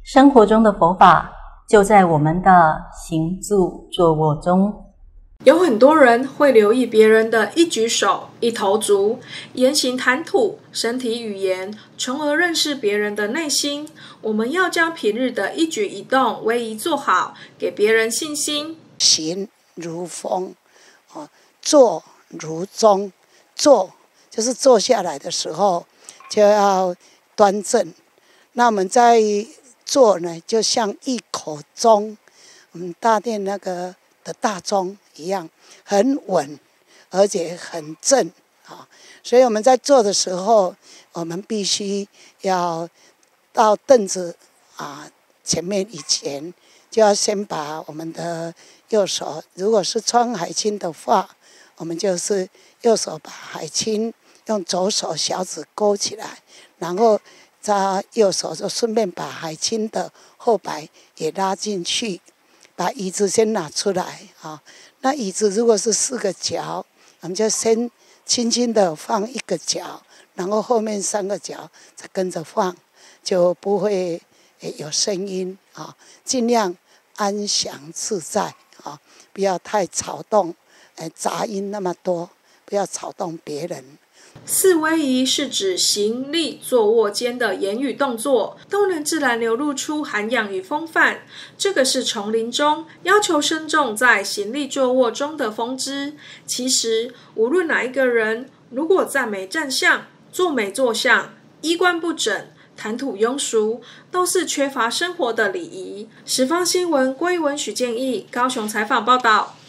生活中的佛法就在我们的行住坐卧中。 有很多人会留意别人的一举手、一投足、言行谈吐、身体语言，从而认识别人的内心。我们要将平日的一举一动唯宜做好，给别人信心。 行如风，坐如钟。坐就是坐下来的时候就要端正。那我们在坐呢，就像一口钟，我们大殿那个的大钟一样，很稳，而且很正啊。所以我们在坐的时候，我们必须要到凳子前面以前，就要先把我们的右手，如果是穿海青的话，我们就是右手把海青用左手小指勾起来，然后在右手就顺便把海青的后摆也拉进去，把椅子先拿出来啊。那椅子如果是4个脚，我们就先轻轻的放1个脚，然后后面3个脚再跟着放，就不会有声音啊。尽量安详自在啊，不要太吵动，杂音那么多，不要吵动别人。 四威仪是指行立坐卧间的言语动作都能自然流露出涵养与风范，这个是丛林中要求僧众在行立坐卧中的风姿。其实无论哪一个人，如果站美站相、坐美坐相、衣冠不整、谈吐庸俗，都是缺乏生活的礼仪。十方新闻郭一文、许建义高雄采访报道。